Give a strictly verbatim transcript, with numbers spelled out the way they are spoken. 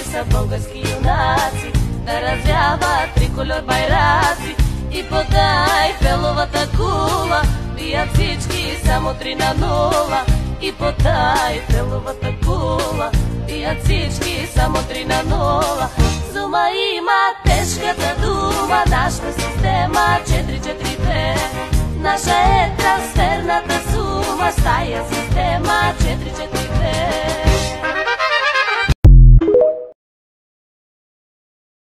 са български юнаци, да развяват трикольор байраци и под Айфеловата кула бият всички само три на нула. И под Айфеловата кула бият всички само три на нула. Зума има тежката дума, нашата система четири четири две. Наша е трансферната сума, с тая система четири четири